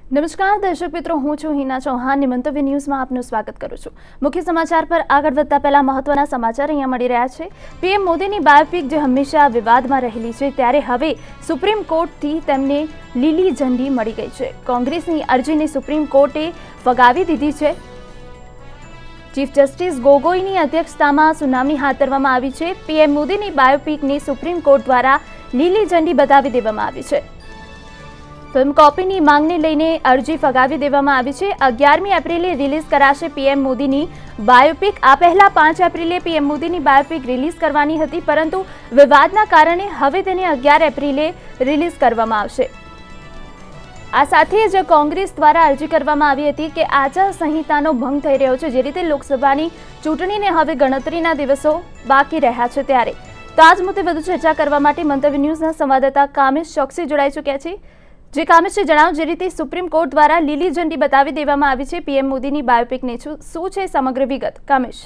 નમસ્કાર દર્શક મિત્રો, હું છું હિના ચૌહાણ. મંતવ્ય ન્યૂઝમાં આપનું સ્વાગત કરું છું. મુખ્ય સમાચાર પર આગળ વધતા પહેલા મહત્વના સમાચાર અહીંયા મળી રહ્યા છે. પીએમ મોદીની બાયોપિક જે હંમેશા વિવાદમાં રહેલી છે, ત્યારે હવે સુપ્રીમ કોર્ટથી તેમને લીલી ઝંડી મળી ગઈ છે. કોંગ્રેસની અરજીને સુપ્રીમ કોર્ટે ફગાવી દીધી છે. ચીફ જસ્ટિસ ગોગોઈની અધ્યક્ષતામાં સુનાવણી હાથ ધરવામાં આવી છે. પીએમ મોદીની બાયોપિકને સુપ્રીમ કોર્ટ દ્વારા લીલી ઝંડી બતાવી દેવામાં આવી છે. ફિલ્મ કોપીની માંગને લઈને અરજી ફગાવી દેવામાં આવી છે. 11મી એપ્રિલે રિલીઝ કરાશે પીએમ મોદીની બાયોપિક. આ પહેલા 5 એપ્રિલે પીએમ મોદીની બાયોપિક રિલીઝ કરવાની હતી, પરંતુ વિવાદના કારણે હવે તેને 11 એપ્રિલે રિલીઝ કરવામાં આવશે. આ સાથે જ કોંગ્રેસ દ્વારા અરજી કરવામાં આવી હતી કે આચાર સંહિતાનો ભંગ થઈ રહ્યો છે. જે રીતે લોકસભાની ચૂંટણીને હવે ગણતરીના દિવસો બાકી રહ્યા છે, ત્યારે તો આજ મુદ્દે વધુ ચર્ચા કરવા માટે મંતવ્ય ન્યૂઝના સંવાદદાતા કામેશ ચોકસી જોડાઈ ચૂક્યા છે. જે કામેશે જણાવો, જે રીતે સુપ્રીમ કોર્ટ દ્વારા લીલી ઝંડી બતાવી દેવામાં આવી છે પીએમ મોદીની બાયોપિકને, શું છે સમગ્ર વિગત? કામેશ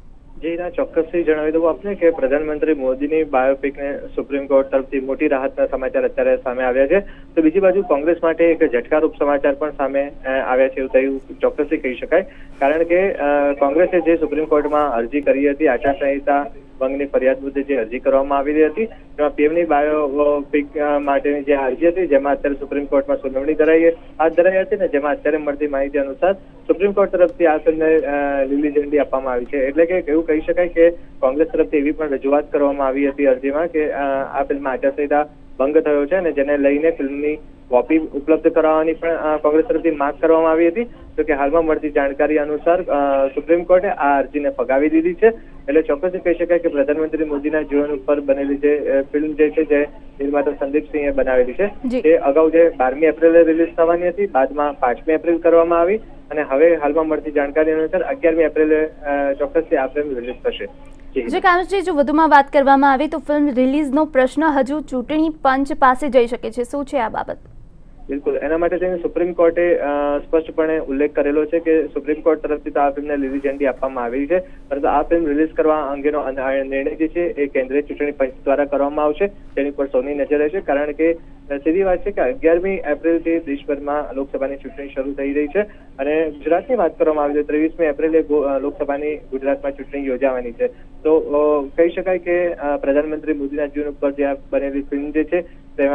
જી ના, ચોક્કસથી જણાવી દઉં આપને કે પ્રધાનમંત્રી મોદીની બાયોપિકને સુપ્રીમ કોર્ટ તરફથી મોટી રાહતના સમાચાર અત્યારે સામે આવ્યા છે. તો બીજી બાજુ કોંગ્રેસ માટે એક ઝટકારૂપ સમાચાર પણ સામે આવ્યા છે એવું ચોક્કસથી કહી શકાય. કારણ કે કોંગ્રેસે જે સુપ્રીમ કોર્ટમાં અરજી કરી હતી, આચારસંહિતા ભંગની ફરિયાદ મુદ્દે જે અરજી કરવામાં આવેલી હતી, તેમાં પીએમની બાયોપિક માટેની જે અરજી હતી, જેમાં અત્યારે સુપ્રીમ કોર્ટમાં સુનાવણી હાથ ધરાઈ હતી ને જેમાં અત્યારે મળતી માહિતી અનુસાર સુપ્રીમ કોર્ટ તરફથી આ ફિલ્મને લીલી ઝંડી આપવામાં આવી છે. એટલે કે એવું કહી શકાય કે કોંગ્રેસ તરફથી એવી પણ રજૂઆત કરવામાં આવી હતી અરજીમાં કે આ ફિલ્મમાં આચારસંહિતા ભંગ થયો છે અને જેને લઈને ફિલ્મની કોપી ઉપલબ્ધ કરાવવાની પણ કોંગ્રેસ તરફથી માંગ કરવામાં આવી હતી. તો કે હાલમાં મળતી જાણકારી અનુસાર સુપ્રીમ કોર્ટે આ અરજીને ફગાવી દીધી છે. એટલે ચોક્કસથી કહી શકાય કે પ્રધાનમંત્રી મોદીના જીવન ઉપર બનેલી જે ફિલ્મ જે છે, જે નિર્માતા સંદીપસિંહે બનાવેલી છે, તે અગાઉ જે 12મી એપ્રિલે રિલીઝ થવાની હતી, બાદમાં 5મી એપ્રિલ કરવામાં આવી અને હવે હાલમાં મળતી જાણકારી અનુસાર 11મી એપ્રિલે ચોક્કસથી આ ફિલ્મ રિલીઝ થશે. જે કામેશજી, જો વધુમાં વાત કરવામાં આવે તો ફિલ્મ રિલીઝનો પ્રશ્ન હજુ ચૂંટણી પંચ પાસે જઈ શકે છે. શું છે આ બાબત? બિલકુલ, એના માટે થઈને સુપ્રીમ કોર્ટે સ્પષ્ટપણે ઉલ્લેખ કરેલો છે કે સુપ્રીમ કોર્ટ તરફથી તો આ ફિલ્મને લીલી ઝંડી આપવામાં આવી છે, પરંતુ આ ફિલ્મ રિલીઝ કરવા અંગેનો નિર્ણય જે છે એ કેન્દ્રીય ચૂંટણી પંચ દ્વારા કરવામાં આવશે. તેની પર સૌની નજર રહેશે. કારણ કે સીધી વાત છે કે 11મી એપ્રિલથી દેશભરમાં લોકસભાની ચૂંટણી શરૂ થઈ રહી છે અને ગુજરાતની વાત કરવામાં આવે તો 23મી એપ્રિલે લોકસભાની ગુજરાતમાં ચૂંટણી યોજાવાની છે. તો કહી શકાય કે પ્રધાનમંત્રી મોદીના જીવન ઉપર જે બનેલી ફિલ્મ જે છે,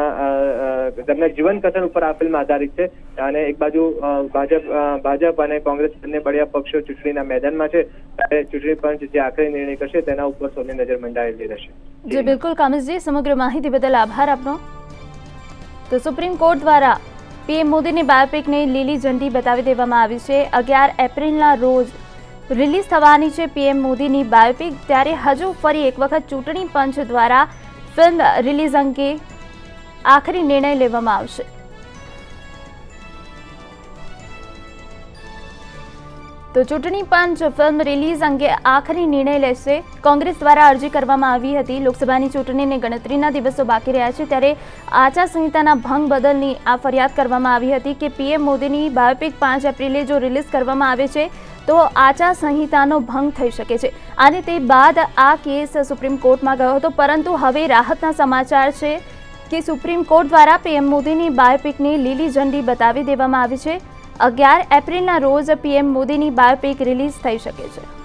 તેમાં તેમના જીવન કથન ઉપર આ ફિલ્મ આધારિત છે. અને એક બાજુ ભાજપ અને કોંગ્રેસ બંને બળિયા પક્ષો ચૂંટણીના મેદાનમાં છે, ત્યારે ચૂંટણી પંચ જે આખરી નિર્ણય કરશે તેના ઉપર સૌની નજર મંડાયેલી રહેશે. જી બિલકુલ કામેશજી, સમગ્ર માહિતી બદલ આભાર આપનો. તો સુપ્રીમ કોર્ટ દ્વારા પીએમ મોદીની બાયોપિકને લીલી ઝંડી બતાવી દેવામાં આવી છે. 11 એપ્રિલના રોજ રિલીઝ થવાની છે પીએમ મોદીની બાયોપિક. ત્યારે હજુ ફરી એક વખત ચૂંટણી પંચ દ્વારા ફિલ્મ રિલીઝ અંગે આખરી નિર્ણય લેવામાં આવશે. તો ચૂંટણી પંચ ફિલ્મ રિલીઝ અંગે આખરી નિર્ણય લેશે. કોંગ્રેસ દ્વારા અરજી કરવામાં આવી હતી. લોકસભાની ચૂંટણીને ગણતરીના દિવસો બાકી રહ્યા છે, ત્યારે આચારસંહિતાના ભંગ બદલની આ ફરિયાદ કરવામાં આવી હતી કે પીએમ મોદીની બાયોપિક 5 એપ્રિલે જો રિલીઝ કરવામાં આવે છે તો આચારસંહિતાનો ભંગ થઈ શકે છે. અને તે બાદ આ કેસ સુપ્રીમ કોર્ટમાં ગયો હતો, પરંતુ હવે રાહતના સમાચાર છે કે સુપ્રીમ કોર્ટ દ્વારા પીએમ મોદીની બાયોપિકને લીલી ઝંડી બતાવી દેવામાં આવી છે. 11 એપ્રિલના રોજ પીએમ મોદીની બાયોપિક રિલીઝ થઈ શકે છે.